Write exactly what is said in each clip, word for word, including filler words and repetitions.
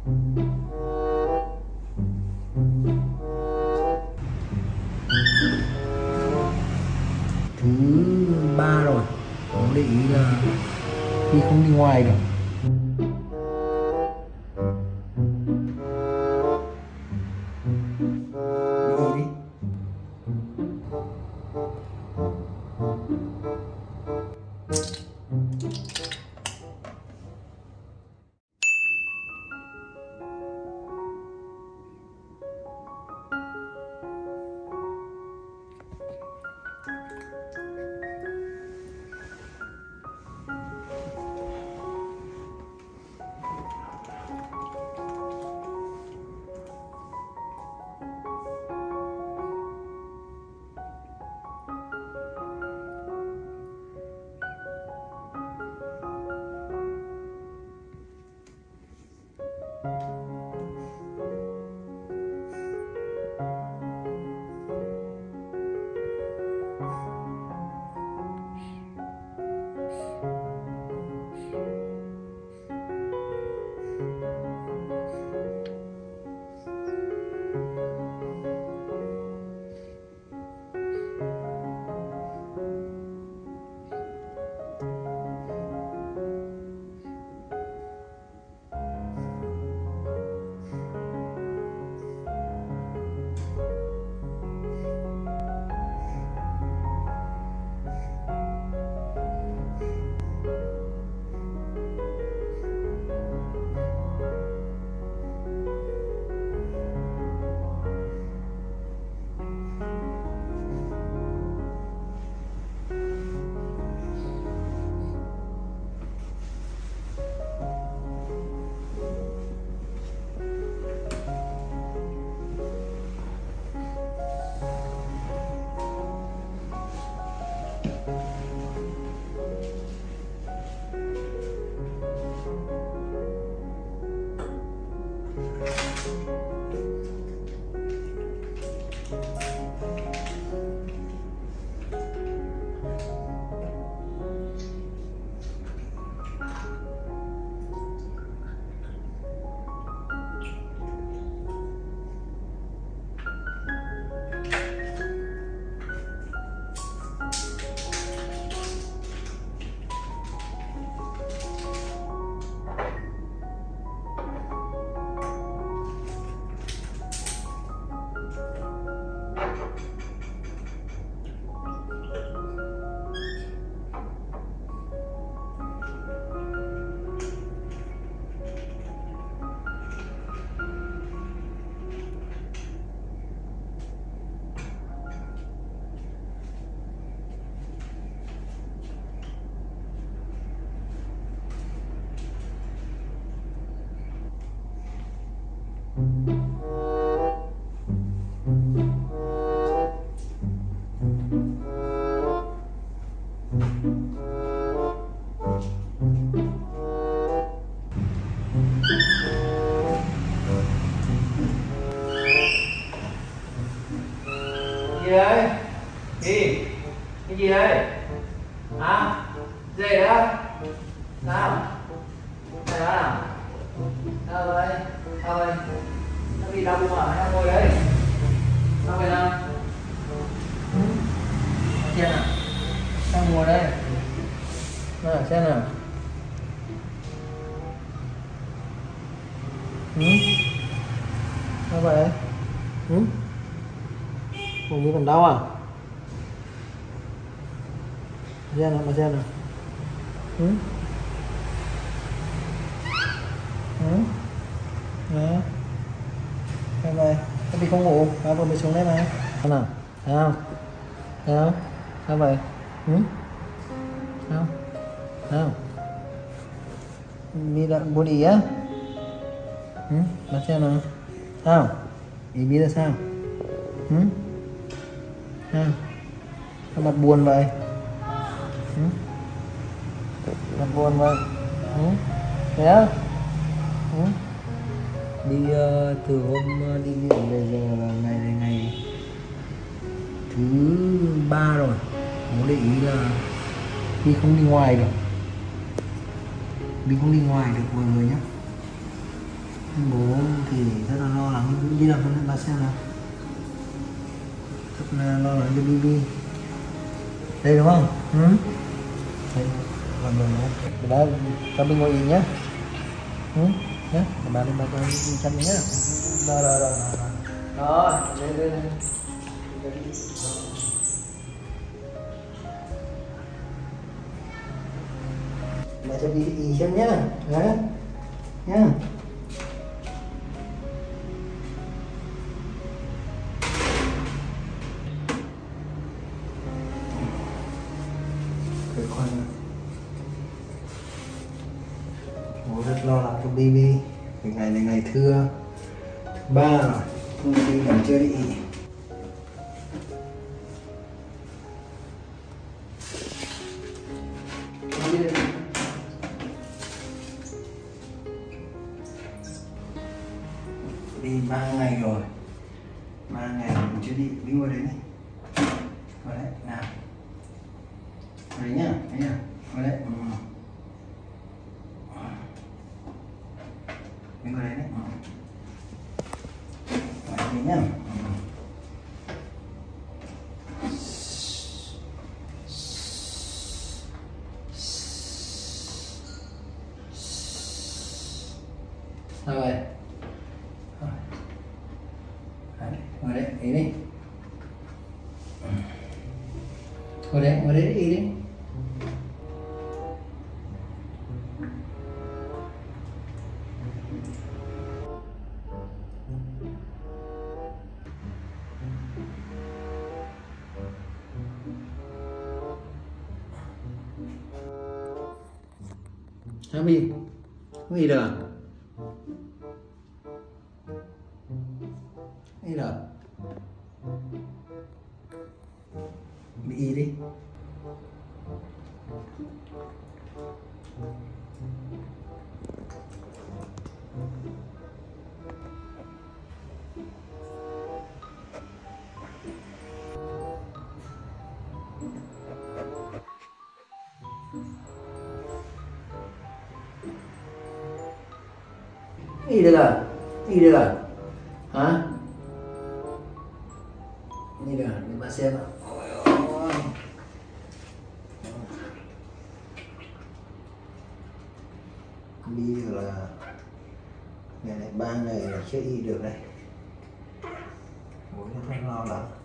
Thứ ba rồi, có để ý là Bi không đi ngoài được. Đi đi. Gì đây? Gì? Cái gì đây? Hả? Gì đó? Sao? Đây đó nào? Đâu rồi? Đâu rồi? Nó bị đau bụng à? Nó ngồi đây. Sao vậy nào? Xem nào? Sao ngồi đây? Nào, xem nào? Ừ? Sao vậy? Ừ? Bụng mình còn đau à? Xem nào, mà xem nào. Ừ? Ừ? Nè. Sao vậy? Cái bị không ngủ, bà vừa mới xuống đây mà. Sao nào? Thấy không? Thấy không? Sao vậy? Ừ? Sao? Thấy không? Bi đã buồn ý á? Ừ? Bà xem nào. Sao? Ý Bi là sao? Ừ? À, sao mặt buồn vậy? Ừ? Mặt buồn vậy? Ừ? Thế á? Ừ? Đi uh, từ hôm uh, đi viện về giờ là ngày này ngày thứ ba rồi. Có để ý là Bi không đi ngoài được. Bi không đi ngoài được mọi người nhé. Bố Bibi đâu, bà xem nào. Thật là lo lắng cho Bibi. Đây đúng không? Ừ. Đây, làm rồi nhé. Bà cho mình ngồi yên nhé. Ừ, nhé. Bà lên bà cho mình chăm nhé. Rồi, rồi, rồi, rồi. Rồi, đây, đây, đây. Bà cho Bibi xem nhé. Đấy. Nhé. Con bố rất lo lắng cho Bibi. Ngày này ngày thứ ba rồi, công ty vẫn chưa đi. Đi ba ngày rồi, ba ngày mình chưa đi. Đi ngồi đấy này, ngồi đấy nào. Đấy nhá, đấy nhá, ngồi đấy. Ừ. Ngồi đấy đấy. Ừ. Ngồi đấy nhá. Ừ. Sao vậy? Đấy, ngồi đấy, ý đi. Ngồi đấy, ngồi đấy, ý đi. Sao Bi? Không gì được à? Gì được? Bị y đi. Gì được à? Gì được à? Hả? Gì được à? Để bà xem ạ. Ôi ôi. Đi là ngày này ba ngày là chưa y được đây. Bố nó không lo lắm.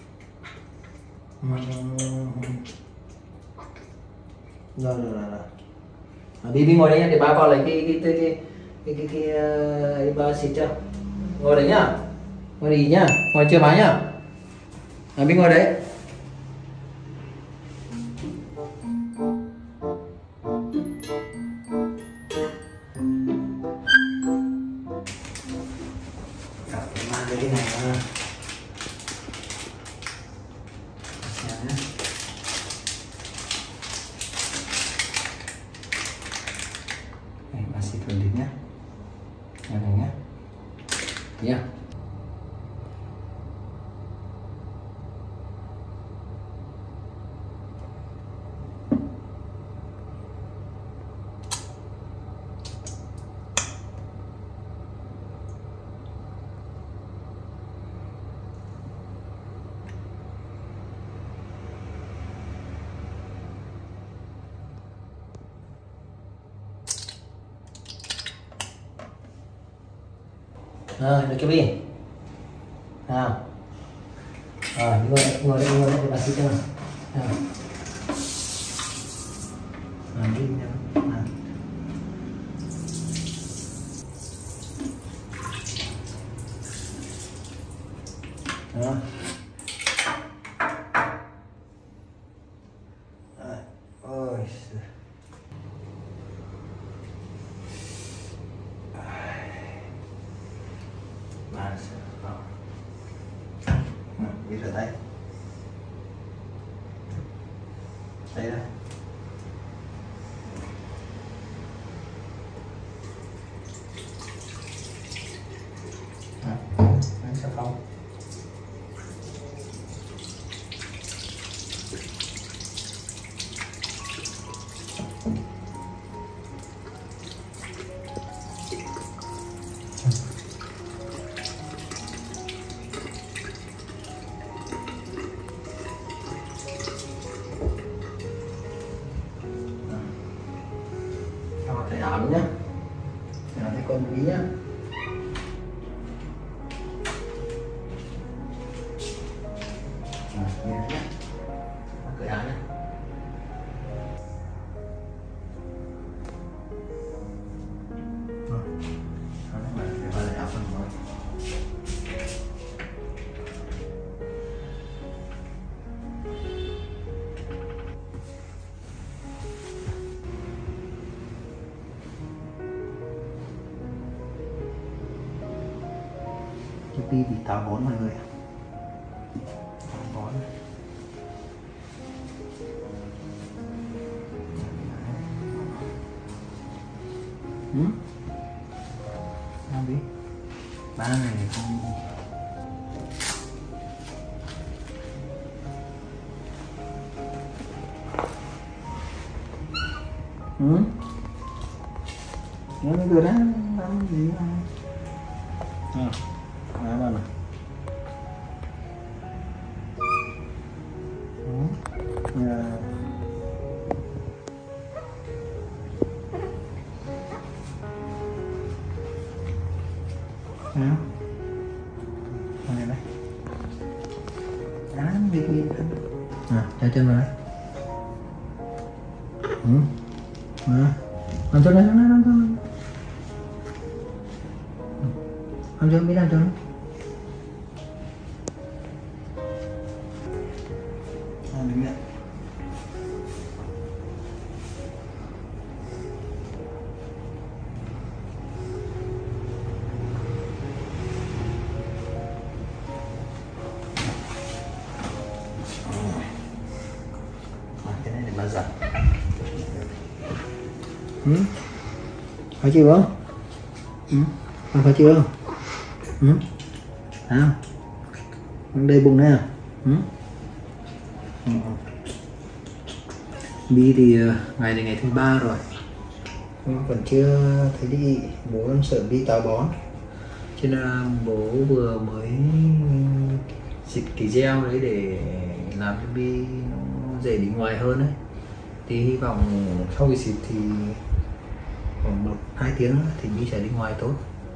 Rồi rồi rồi rồi. Đi đi ngồi đây nhá, để ba vào lấy cái cái cái cái cái cái, cái, cái ba xịt cho. Ngồi đấy nhá, ngồi đi nhá, ngồi chưa má nhá. À, mình ngồi đấy. Mang cái này ra. Xem nhé. Đây, ba xịt vào đi nhá. Này này nhá. Yeah. Rồi, được chưa Bi? Nào. Rồi, ngồi đây, ngồi đây, ngồi đây để bà xịt cho nào. Nào. Rồi, đi nào. Nào. Đó. Rồi. Ôi. Đi rửa tay. Đây đây. Đánh xà phòng. Nào thấy con Bí nhá. À, nhìn nhá. Cởi áo nhá. Bibi bị táo bón mọi người ạ. Táo bón. Ừ? Sao Bí? Ba này không. Ừ? Nó được đó, làm gì mà. À. Đó bạn này. Yeah. Nào. Này đây. Đó, đi đi. À, cho chân vào đây. Ừ. À. Làm cho nó, cho nó, làm cho nó. Làm cho nó, biết làm cho nó. Đứng nhận. Cái này để mà giật. Ừ? Phải chịu không? Ừ? Phải chịu không? Ừ? Nào. Đây bụng này à? Ừ? Bi thì ngày này ngày thứ ba rồi, nhưng vẫn chưa thấy đi. Bố em sợ Bi táo bón, cho nên là bố vừa mới xịt cái gel đấy để làm cho Bi nó dễ đi ngoài hơn đấy. Thì hy vọng sau khi xịt thì khoảng một hai tiếng nữa thì Bi sẽ đi ngoài tốt.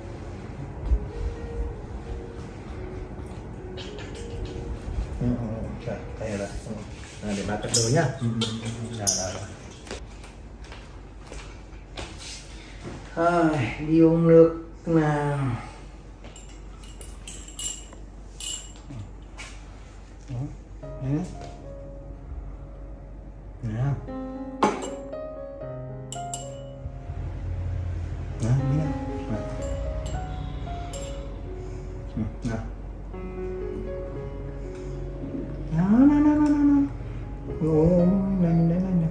Ừ, trời, đây là à, để ba cắt đôi nhá. Ừ, là, là, là. À, đi uống nước nào. Đấy. Nào. Đó, biết không? Ừ, nào. Đó, đó, đó, đó, đó. Ôi, đây, đây, đây.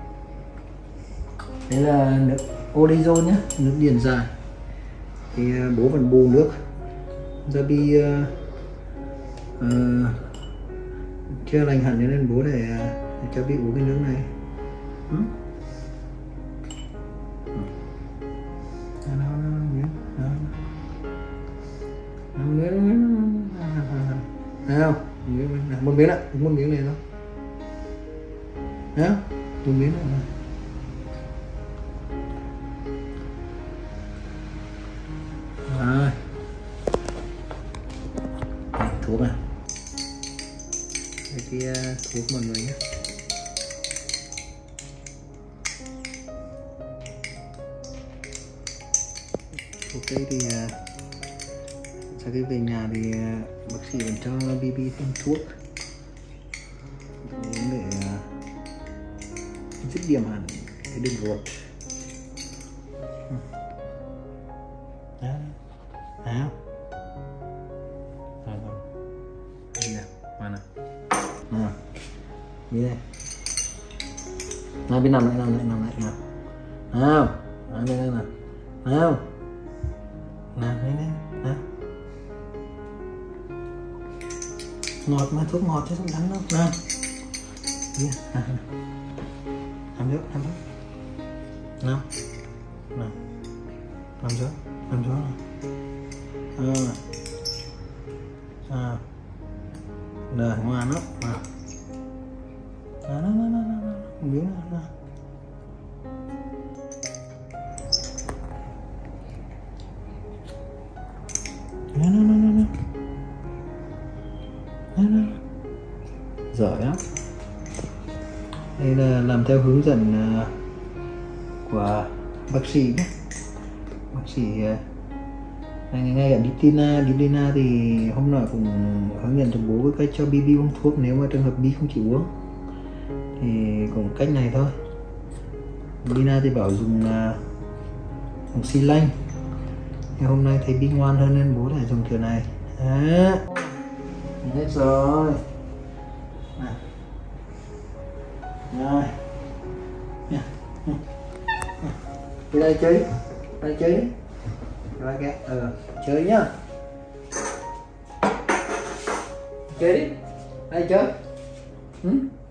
Đây là nước Orezon nhé, nước điền dài. Thì uh, bố vẫn bù nước. Giờ Bi uh, uh, chưa lành hẳn nên bố để, uh, để cho Bi uống cái nước này. Ừ? Nào, một miếng lại, một miếng này thôi. Nhá, một miếng này. Rồi. Đây, thuốc à. Đây kia thuốc mọi người nhé. Thuốc đây thì sau khi về nhà thì bác sĩ vẫn cho Bibi thêm thuốc để dứt điểm hẳn cái đường ruột. Đó. Nào. Rồi rồi. Đi nào, vào nào. Nào. Đi đây. Nào, bên nằm lại, nằm lại, nằm lại nào. Nào. Nào, bên đây nào. Nào. Nào, đây đây. Nào. Ngọt mà, thuốc ngọt chứ không đắng đâu. Nào. Đi nào. Làm trước, làm trước. Nào. Nào. Làm trước, làm trước nào. À. À. Rồi, ngoan lắm. Nào. Nào, nào, nào, nào, nào. Miếng nào, nào. Nó nó nó nó nó nó giỏi lắm. Đây là làm theo hướng dẫn của bác sĩ nhé. Bác sĩ ngay, ngay cả Bitina, Bitina thì hôm nọ cũng hướng dẫn cho bố với cách cho Bibi uống thuốc nếu mà trường hợp Bi không chịu uống thì cũng cách này thôi. Bitina thì bảo dùng dùng xi lanh, nhưng hôm nay thấy Bi ngoan hơn nên bố lại dùng kiểu này. À, hết rồi. À. Rồi. Đi đây chơi, đây chơi đi. Rồi kìa, ờ, chơi nhá. Chơi đi, đây chơi. Ừ?